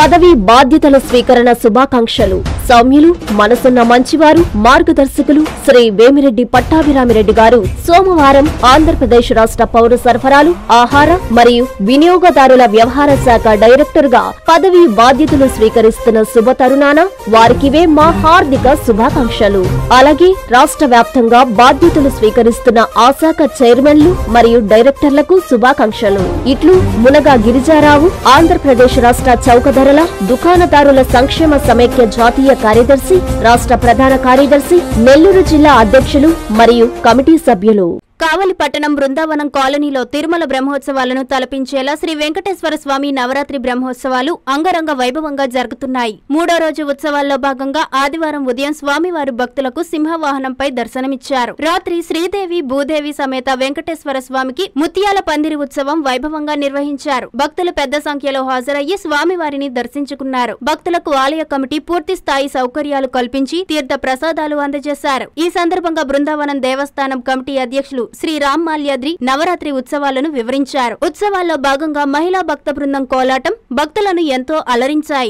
పదవి బాధ్యతల స్వీకరణ శుభాకాంక్షలు. సౌమ్యులు, మనసున్న మంచివారు, మార్గదర్శకులు శ్రీ వేమిరెడ్డి పట్టాభిరామిరెడ్డి గారు సోమవారం ఆంధ్రప్రదేశ్ రాష్ట్ర పౌర సరఫరాలు, ఆహార మరియు వినియోగదారుల వ్యవహార శాఖ డైరెక్టర్ గా పదవి బాధ్యతలు స్వీకరిస్తున్న శుభ తరుణాన వారికివే మా హార్దిక శుభాకాంక్షలు. అలాగే రాష్ట్ర వ్యాప్తంగా బాధ్యతలు స్వీకరిస్తున్న ఆ శాఖ చైర్మన్లు మరియు డైరెక్టర్లకు శుభాకాంక్షలు. ఇట్లు మునగా గిరిజారావు, ఆంధ్రప్రదేశ్ రాష్ట్ర చౌకధరల దుకాణదారుల సంక్షేమ సమైక్య జాతీయ కార్యదర్శి, రాష్ట్ర ప్రధాన కార్యదర్శి, నెల్లూరు జిల్లా అధ్యక్షులు మరియు కమిటీ సభ్యులు. కావలి పట్టణం బృందావనం కాలనీలో తిరుమల బ్రహ్మోత్సవాలను తలపించేలా శ్రీ వెంకటేశ్వర స్వామి నవరాత్రి బ్రహ్మోత్సవాలు అంగరంగ వైభవంగా జరుగుతున్నాయి. మూడో రోజు ఉత్సవాల్లో భాగంగా ఆదివారం ఉదయం స్వామివారు భక్తులకు సింహవాహనంపై దర్శనమిచ్చారు. రాత్రి శ్రీదేవి, భూదేవి సమేత వెంకటేశ్వర స్వామికి ముత్యాల పందిరి ఉత్సవం వైభవంగా నిర్వహించారు. భక్తులు పెద్ద సంఖ్యలో హాజరయ్యి స్వామివారిని దర్శించుకున్నారు. భక్తులకు ఆలయ కమిటీ పూర్తి స్థాయి సౌకర్యాలు కల్పించి తీర్థ ప్రసాదాలు అందజేశారు. ఈ సందర్భంగా బృందావనం దేవస్థానం కమిటీ అధ్యక్షులు శ్రీ రామ్ మాల్యాద్రి నవరాత్రి ఉత్సవాలను వివరించారు. ఉత్సవాల్లో భాగంగా మహిళా భక్త బృందం కోలాటం భక్తులను ఎంతో అలరించాయి.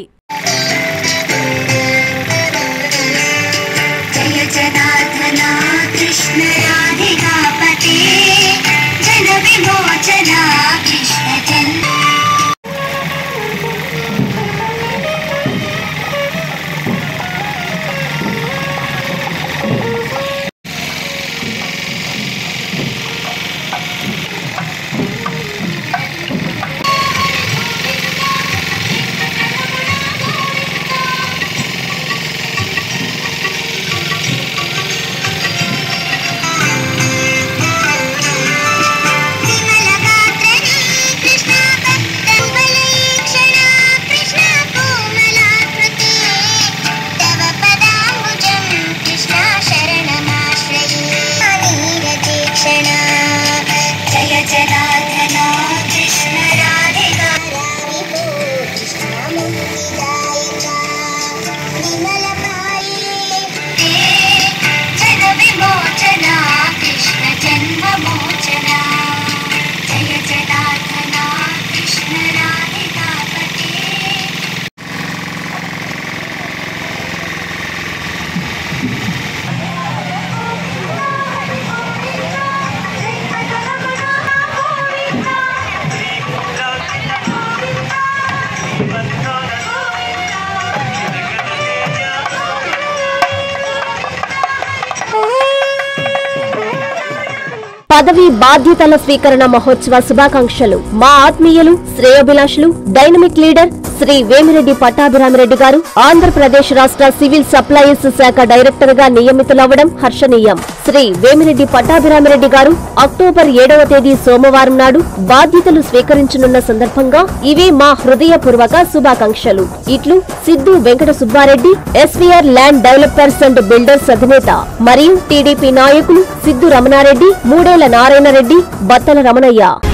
పదవి బాధ్యతల స్వీకరణ మహోత్సవ శుభాకాంక్షలు. మా ఆత్మీయులు, శ్రేయోభిలాషులు, డైనమిక్ లీడర్ శ్రీ వేమిరెడ్డి పట్టాభిరామిరెడ్డి గారు ఆంధ్రప్రదేశ్ రాష్ట్ర సివిల్ సప్లైస్ శాఖ డైరెక్టర్ గా నియమితులవ్వడం హర్షణీయం. శ్రీ వేమిరెడ్డి పట్టాభిరామిరెడ్డి గారు అక్టోబర్ 7వ తేదీ సోమవారం నాడు బాధ్యతలు స్వీకరించనున్న సందర్భంగా ఇవే మా హృదయపూర్వక శుభాకాంక్షలు. ఇట్లు Siddhu Venkata Subbareddy, SVR land developers and builders అధినేత మరియు టీడీపీ నాయకులు సిద్ధు రమణారెడ్డి, మూడేళ్ల నారాయణరెడ్డి, బత్తల రమణయ్య.